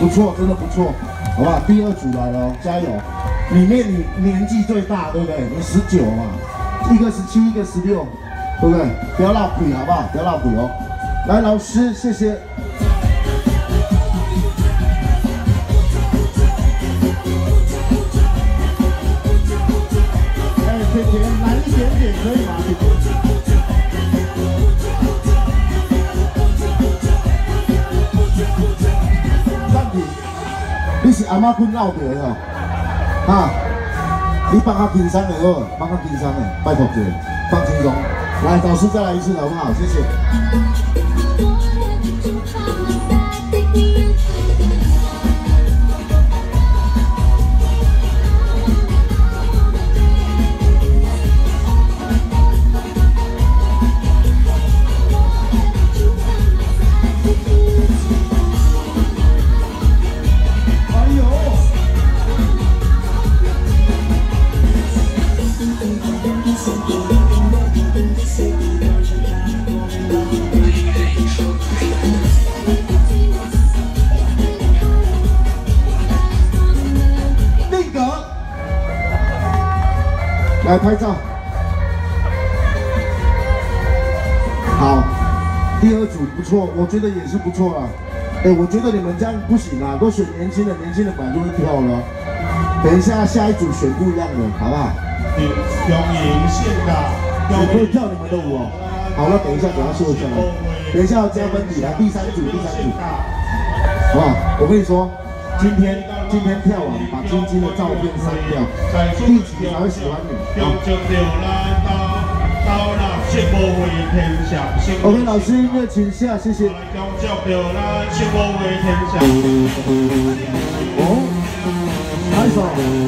不错，真的不错，好不好？第二组来了哦，加油！里面你年纪最大，对不对？你19嘛，一个17，一个16，对不对？不要闹鬼，好不好？不要闹鬼哦。来，老师，谢谢。哎，甜甜，来一点点可以吗？甜甜。 你是阿妈困闹着的哦，哈，你帮他轻松的好，帮他轻松的，拜托姐，放轻松。来，老师再来一次好不好？谢谢。来拍照，好，第二组不错，我觉得也是不错啦。哎，我觉得你们这样不行啊，都选年轻的，年轻人本来就会跳了。等一下下一组选不一样的，好不好？中营线的，我可以跳你们的舞哦。好，那等一下给他秀一下来，等一下要加分比来，第三组，好不好？我跟你说，今天跳完，把晶晶的照片删掉，弟弟才会喜欢你。OK， 老师音乐请下，谢谢。哦，拍手。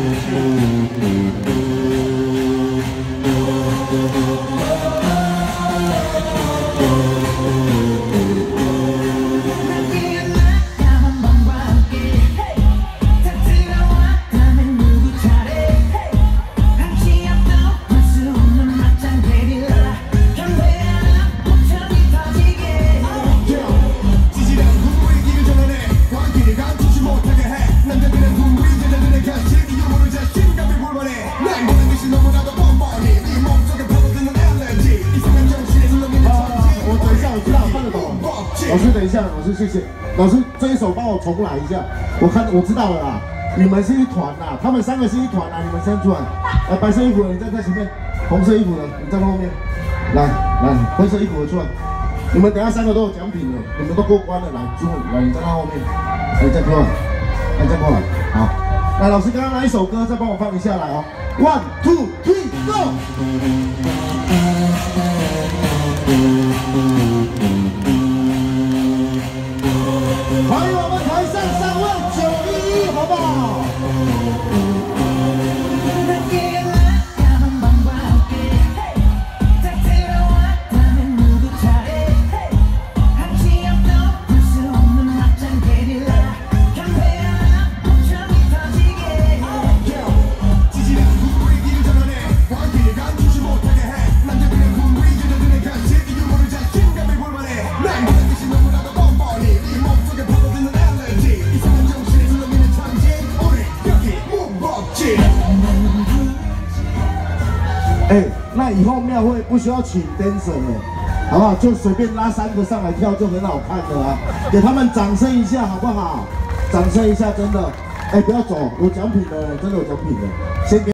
老师，等一下，老师谢谢。老师这一首帮我重来一下，我知道了啦，你们是一团啦，他们3个是一团啦，你们先出来。来，白色衣服的你站在前面，红色衣服的你站在后面。来，灰色衣服的出来。你们等下3个都有奖品了，你们都过关了，来，来，你站在后面，来再过来，来再过来，好。来，老师刚刚那一首歌再帮我放一下来哦 ，1 2 3 go。欢迎我们台上3位911，好不好？哎，那以后庙会不需要请 dancer 了，好不好？就随便拉3个上来跳就很好看了啊！给他们掌声一下，好不好？掌声一下，真的。哎，不要走，有奖品的，真的有奖品的，先给。